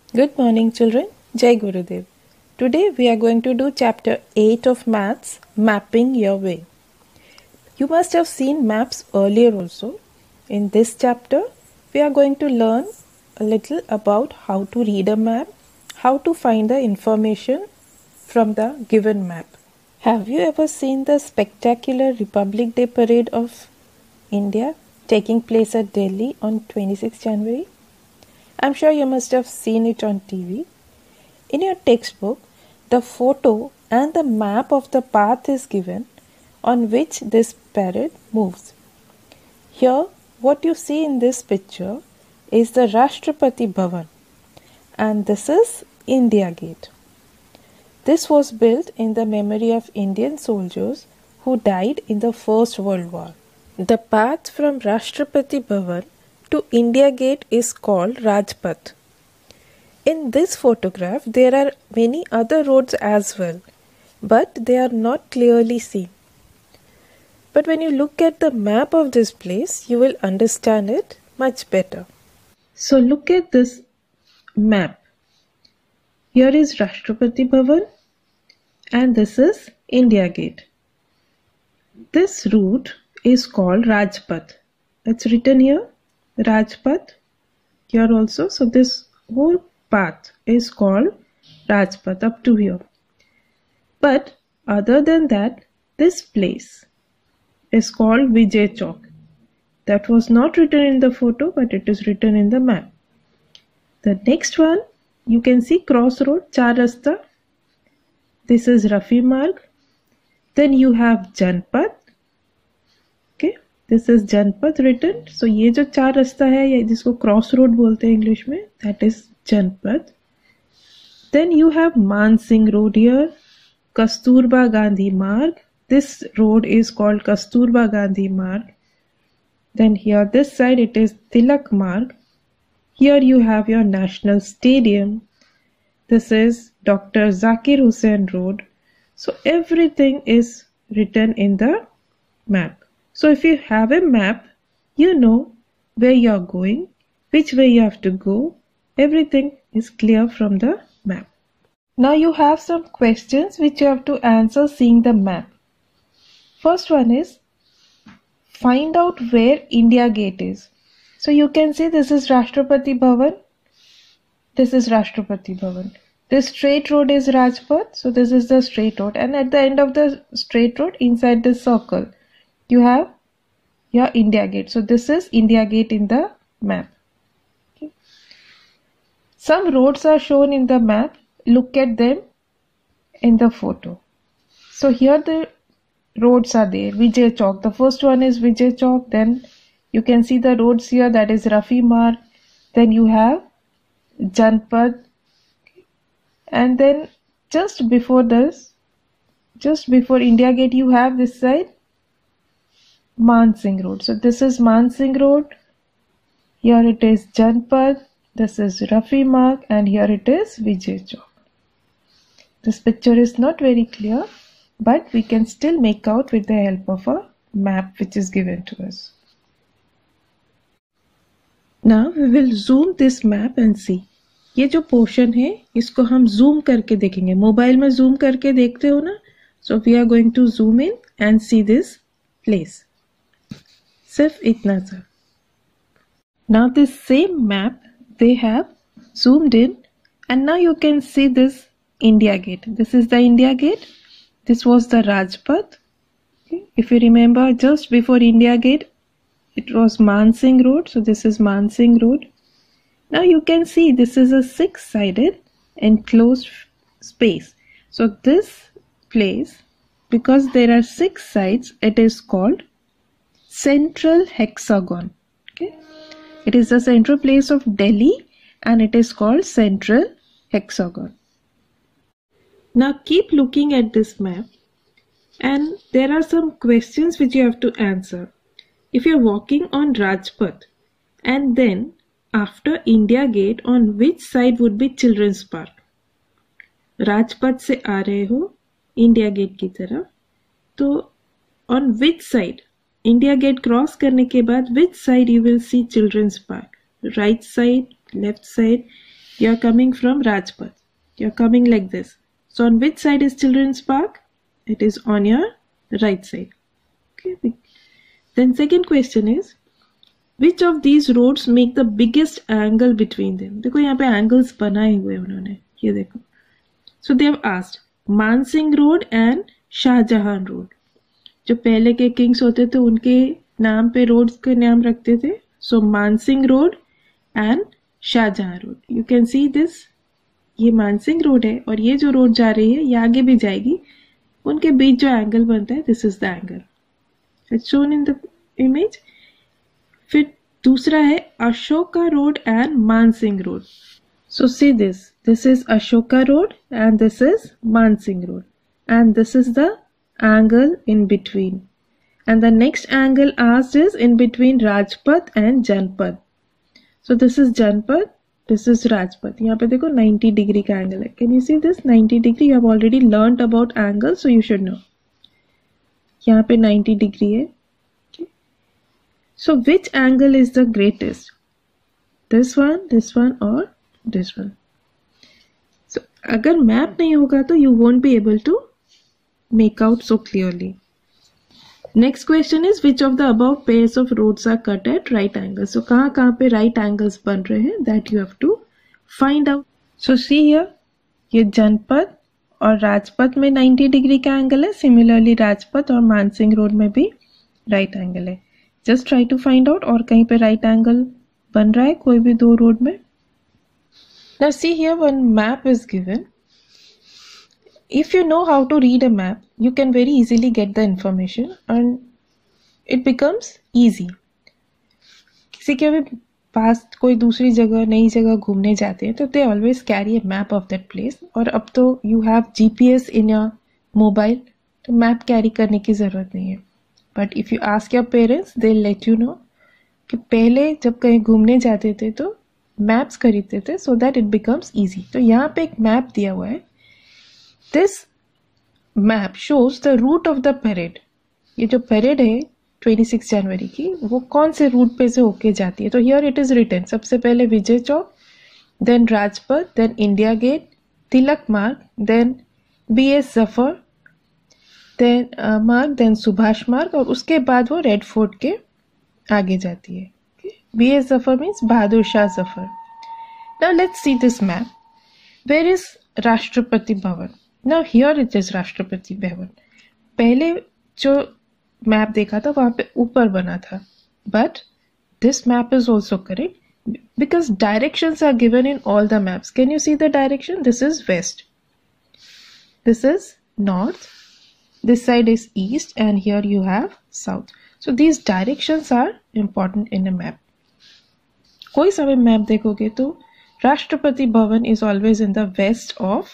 Good morning, children. Jai Gurudev. Today we are going to do chapter 8 of Maths, Mapping Your Way. You must have seen maps earlier also. In this chapter, we are going to learn a little about how to read a map, how to find the information from the given map. Have you ever seen the spectacular Republic Day parade of India taking place at Delhi on 26 January? I'm sure you must have seen it on TV. In your textbook, the photo and the map of the path is given on which this parade moves. Here, what you see in this picture is the Rashtrapati Bhavan, and this is India Gate. This was built in the memory of Indian soldiers who died in the First World War. The path from Rashtrapati Bhavan to India Gate is called Rajpath. In this photograph, there are many other roads as well, but they are not clearly seen. But when you look at the map of this place, you will understand it much better. So look at this map. Here is Rashtrapati Bhavan and this is India Gate. This route is called Rajpath. It's written here, Rajpath, here also. So this whole path is called Rajpath up to here. But other than that, this place is called Vijay Chowk. That was not written in the photo, but it is written in the map. The next one, you can see crossroad, Char Rasta. This is Rafi Marg. Then you have Janpath. Okay, this is Janpath written. So ये जो चार रास्ता है या जिसको cross road बोलते हैं English में, that is Janpath. Then you have Man Singh Road here, Kasturba Gandhi Marg. This road is called Kasturba Gandhi Marg. Then here this side it is Tilak Marg. Here you have your National Stadium. This is Dr. Zakir Hussain Road. So everything is written in the map. So if you have a map, you know where you are going, which way you have to go. Everything is clear from the map. Now you have some questions which you have to answer seeing the map. First one is, find out where India Gate is. So you can see this is Rashtrapati Bhavan. This is Rashtrapati Bhavan. This straight road is Rajpath. So this is the straight road. And at the end of the straight road, inside this circle, you have your India Gate. So this is India Gate in the map. Okay. Some roads are shown in the map. Look at them in the photo. So here the roads are there. Vijay Chowk. The first one is Vijay Chowk. Then you can see the roads here. That is Rafi Marg. Then you have Janpath. And then just before this, just before India Gate, you have this side Man Singh Road. So this is Man Singh Road. Here it is Janpath. This is Rafi Marg. And here it is Vijay Chowk. This picture is not very clear, but we can still make out with the help of a map which is given to us. Now we will zoom this map and see. ये जो portion है इसको हम zoom करके देखेंगे. Mobile में zoom करके देखते हो ना. So we are going to zoom in and see this place. सिर्फ इतना सा. Now this same map they have zoomed in and now you can see this India Gate. This is the India Gate. This was the Rajpath. Okay. If you remember, just before India Gate it was Man Singh Road. So this is Man Singh Road. Now you can see this is a six-sided enclosed space. So this place, because there are six sides, it is called central hexagon. Okay, it is the central place of Delhi and it is called central hexagon. Now keep looking at this map and there are some questions which you have to answer. If you are walking on Rajpath and then after India Gate, on which side would be Children's Park? Rajpath से आ रहे हो India gate की तरफ, तो on which side? India Gate cross करने के बाद which side you will see Children's Park? Right side, left side? You are coming from Rajpath. You are coming like this. So on which side is Children's Park? It is on your right side. Okay. Then second question is, which of these roads make the biggest angle between them? देखो यहाँ पे angles बनाए हुए उन्होंने, ये देखो. So they have asked Mansingh road and Shahjahan road. जो पहले के किंग्स होते थे उनके नाम पे रोड्स के नाम रखते थे. So Mansingh road and Shahjahan road. You can see this. ये मानसिंह रोड है और ये जो रोड जा रही है ये आगे भी जाएगी. उनके बीच जो एंगल बनता है, this is the angle. It's shown in the image. फिर दूसरा है Ashoka road and Mansingh road. So see this. This is Ashoka Road and this is Mansingh Road, and this is the angle in between. And the next angle asked is in between Rajpath and Janpath. So this is Janpath, this is Rajpath. यहाँ पे देखो 90 degree का angle है. Can you see this 90 degree? You have already learnt about angles, so you should know. यहाँ पे 90 degree है. Okay. So which angle is the greatest? This one or this one? So अगर map नहीं होगा तो you won't be able to make out so clearly. Next question is which of the above pairs of roads are cut at right angles? So कहाँ पे right angles बन रहे हैं, that you have to find out. So see here, ये जनपथ और राजपथ में 90 degree का angle है. सिमिलरली राजपथ और मानसिंह रोड में भी राइट एंगल है. Just try to find out और कहीं पे राइट एंगल बन रहा है कोई भी दो रोड में. Now see here, when map is given, if you know how to read a map, you can very easily get the information and it becomes easy. किसी के भी पास कोई दूसरी जगह नई जगह घूमने जाते हैं तो they always carry a map of that place. और अब तो you have GPS in your mobile, तो map carry करने की ज़रूरत नहीं है. But if you ask your parents, they'll let you know कि पहले जब कहीं घूमने जाते थे तो मैप्स खरीदते थे so that it becomes easy. तो यहाँ पे एक मैप दिया हुआ है. This map shows the route of the parade. ये जो परेड है 26 जनवरी की वो कौन से रूट पे से होके जाती है. तो here it is written. सबसे पहले Vijay Chowk, then Rajpath, then India Gate, Tilak Marg, then BS Zafar, then मार्ग, then सुभाष मार्ग और उसके बाद वो रेड फोर्ट के आगे जाती है. BS Zafar means Bahadur Shah Zafar. Now let's see this map. Where is Rashtrapati Bhavan? Now here it is Rashtrapati Bhavan. पहले जो मैप देखा था वहाँ पे ऊपर बना था. But this map is also correct because directions are given in all the maps. Can you see the direction? This is west. This is north. This side is east and here you have south. So these directions are important in a map. कोई समय map देखोगे तो Rashtrapati Bhavan is always in the west of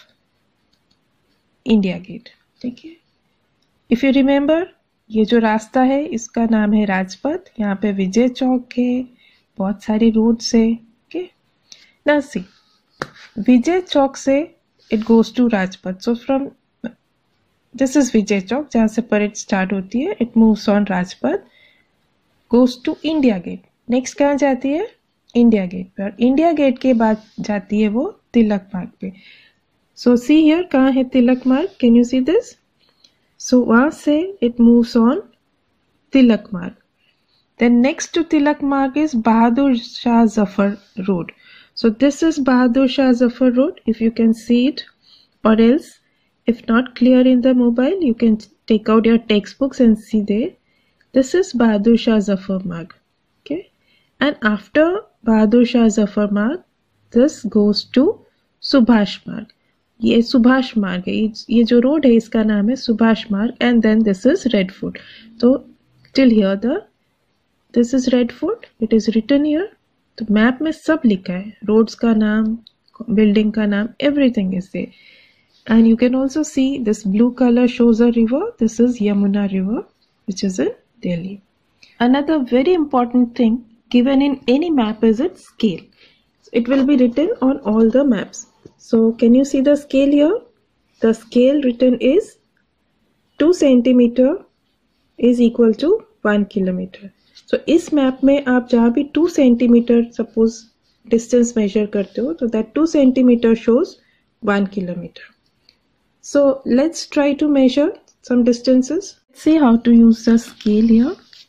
India Gate. ठीक है. If you remember, ये जो रास्ता है इसका नाम है राजपथ. यहाँ पे विजय चौक है, बहुत सारे रोड्स है. Okay. Now see, Vijay Chowk से it goes to Rajpath. So from this is Vijay Chowk जहाँ से परेड स्टार्ट होती है. It moves on Rajpath, goes to India Gate. Next कहाँ जाती है? इंडिया गेट पे. और इंडिया गेट के बाद जाती है वो तिलक मार्ग पे. सो सी हियर, कहाँ है Tilak Marg? Can you see this? सो वहां से इट मूव्स ऑन तिलक मार्ग. Then next to Tilak Marg is Bahadur Shah Zafar road. So this is Bahadur Shah Zafar road. If you can see it, और else if not clear in the mobile, you can take out your textbooks and see there. This is Bahadur Shah Zafar Marg. Okay. And after Bahadur Shah Zafar Marg, this goes to Subhash Marg. ये सुभाष मार्ग है. ये जो road है इसका नाम है Subhash Marg. And then this is Red Fort. तो till here this is Red Fort. It is written here. तो मैप में सब लिखा है, रोड्स का नाम, बिल्डिंग का नाम, everything is there. And you can also see this blue color shows a river. This is Yamuna River, which is in Delhi. Another very important thing given in any map is its scale. It will be written on all the maps. So can you see the scale here? The scale written is 2 centimeter is equal to 1 kilometer. So इस मैप में आप जहाँ भी 2 centimetre suppose distance measure karte ho, so that 2 centimeter shows 1 kilometer. So let's try to measure some distances. Let's see how to use the scale here.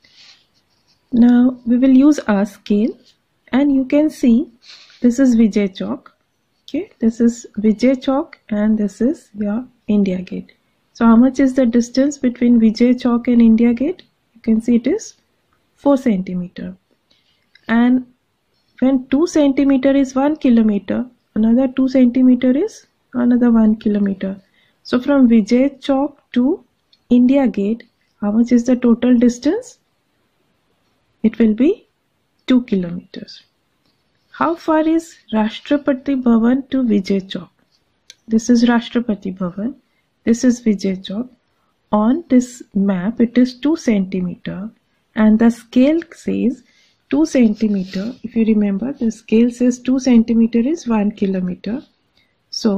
Now we will use our scale, and you can see this is Vijay Chowk. Okay, this is Vijay Chowk and this is your India Gate. So how much is the distance between Vijay Chowk and India Gate? You can see it is 4 centimeter. And when 2 centimeter is 1 kilometer, another 2 centimeter is another 1 kilometer. So from Vijay Chowk to India Gate, how much is the total distance? It will be 2 kilometers. How far is Rashtrapati Bhavan to Vijay Chowk? This is Rashtrapati Bhavan. This is Vijay Chowk. On this map, it is 2 centimeter, and the scale says 2 centimeter. If you remember, the scale says 2 centimeter is 1 kilometer. So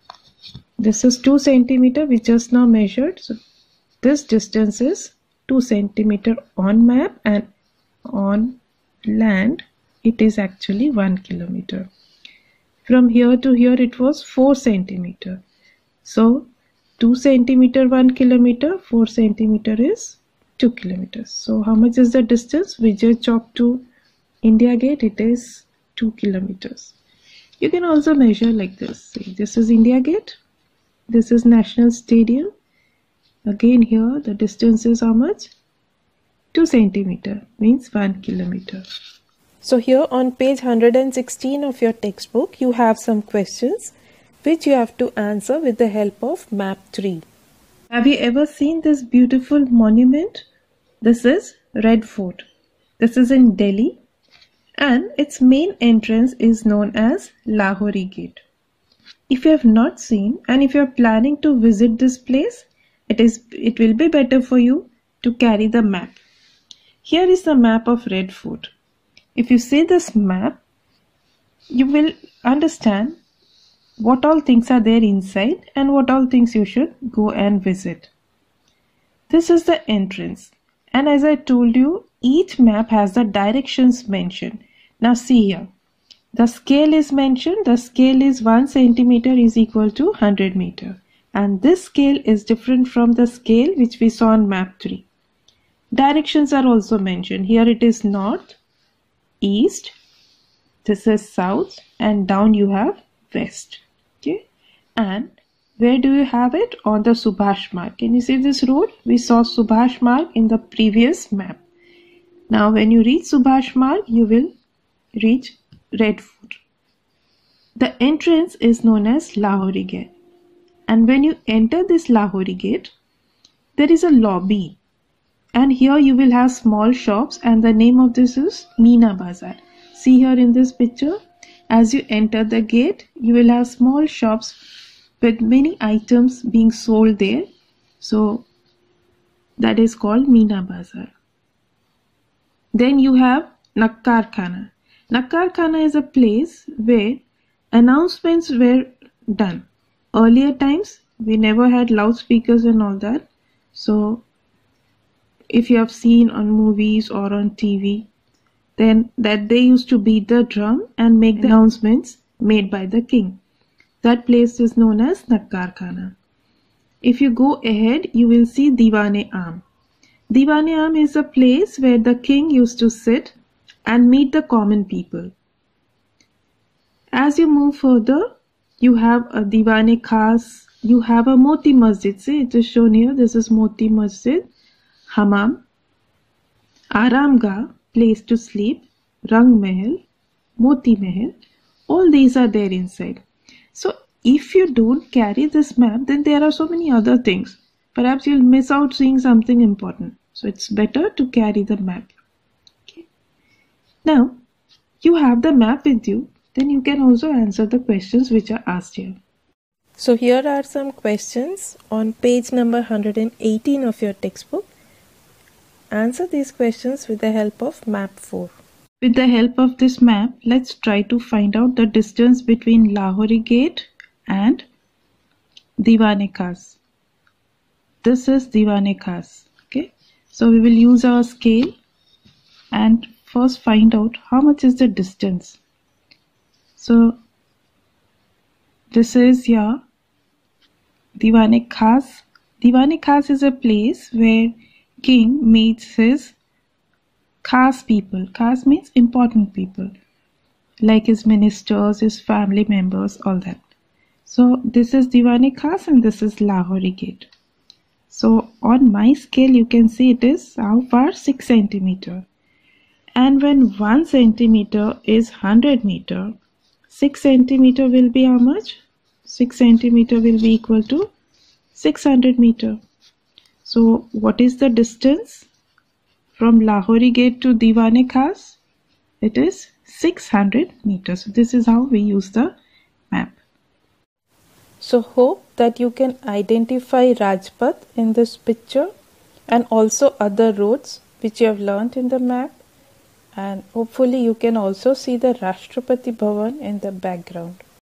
this is 2 centimeter we just now measured. So this distance is 2 centimeter on map, and on land it is actually 1 kilometer. From here to here it was 4 centimeter. So 2 centimeter 1 kilometer, 4 centimeter is 2 kilometers. So how much is the distance? Vijay Chowk to India Gate, it is 2 kilometers. You can also measure like this. See, this is India Gate. This is National Stadium. Again here the distance is how much? 2 centimeter, means 1 kilometer. So here on page 116 of your textbook, you have some questions which you have to answer with the help of map 3. Have you ever seen this beautiful monument? This is Red Fort. This is in Delhi, and its main entrance is known as Lahori Gate. If you have not seen, and if you are planning to visit this place, it will be better for you to carry the map. Here is the map of Red Fort. If you see this map, you will understand what all things are there inside and what all things you should go and visit. This is the entrance, and as I told you, each map has the directions mentioned. Now see here, the scale is mentioned. The scale is 1 centimeter is equal to 100 meter, and this scale is different from the scale which we saw on map 3. Directions are also mentioned. Here it is north, east, this is south, and down you have west. Okay, and where do you have it? On the Subhash Marg. Can you see this road? We saw Subhash Marg in the previous map. Now when you reach Subhash Marg, you will reach Red Fort. The entrance is known as Lahori Gate, and when you enter this Lahori Gate, there is a lobby, and here you will have small shops, and the name of this is Meena Bazaar. See here in this picture, as you enter the gate, you will have small shops with many items being sold there. So that is called Meena Bazaar. Then you have Nakkar Khana. Nakkar Khana is a place where announcements were done. Earlier times, we never had loudspeakers and all that. So if you have seen on movies or on TV, then that they used to beat the drum and make the announcements made by the king. That place is known as Nakkar Khana. If you go ahead, you will see Diwan-e-Aam. Diwan-e-Aam is a place where the king used to sit and meet the common people. As you move further, you have a Diwan-e-Khas, you have a Moti Masjid. See, it is shown here. This is Moti Masjid, Hammam, Aramgah, place to sleep, Rang Mahal, Moti Mahal, all these are there inside. So if you don't carry this map, then there are so many other things. Perhaps you'll miss out seeing something important. So it's better to carry the map. Okay. Now you have the map with you, then you can also answer the questions which are asked here. So here are some questions on page number 118 of your textbook. Answer these questions with the help of map 4. With the help of this map, let's try to find out the distance between Lahori Gate and Diwan-e-Khas. This is Diwan-e-Khas. Okay, so we will use our scale and first find out how much is the distance. So this is your Diwan Khas. Diwan Khas is a place where king meets his Khas people. Khas means important people, like his ministers, his family members, all that. So this is Diwan Khas and this is Lahori Gate. So on my scale you can see it is how far? 6 centimeter. And when 1 centimeter is 100 meter, 6 centimeter will be how much? 6 centimeter will be equal to 600 meter. So what is the distance from Lahori Gate to Diwan Khas? It is 600 meters. So this is how we use the map. So hope that you can identify Rajpath in this picture and also other roads which you have learnt in the map, and hopefully you can also see the Rashtrapati Bhavan in the background.